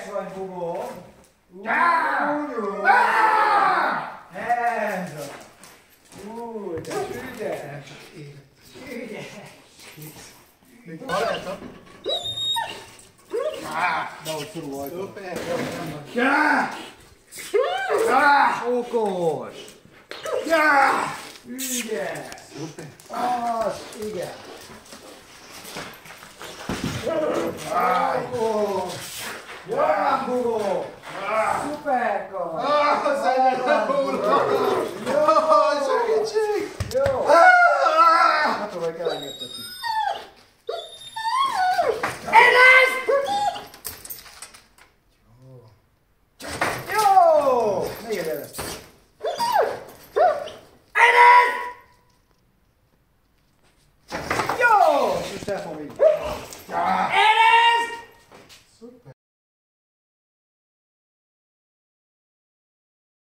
ügyes vagy, Bugó. Ez az. De ügyes. Ügyes. Még halljátok? De hogy szorul ajtó. Okos. Ügyes. Az, igen. Okos. Jó van, Bugó. Szuperka. Az egyetlen búrva. Segítség. Jó. Hát próbálj kell engedtetni. Jó! Még egy előtt. Jó! És telefon még.